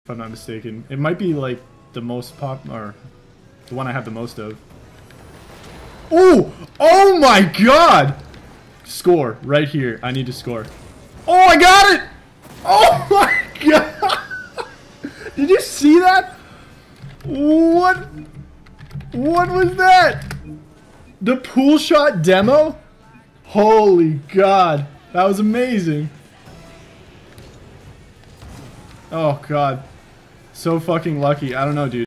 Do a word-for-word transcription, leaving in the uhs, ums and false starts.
if I'm not mistaken. It might be like the most pop or the one I have the most of. Oh! Oh my god! Score right here. I need to score. Oh, I got it! Oh my god! Did you see that? What? What was that? The pool shot demo? Holy god. That was amazing. Oh god. So fucking lucky. I don't know, dude.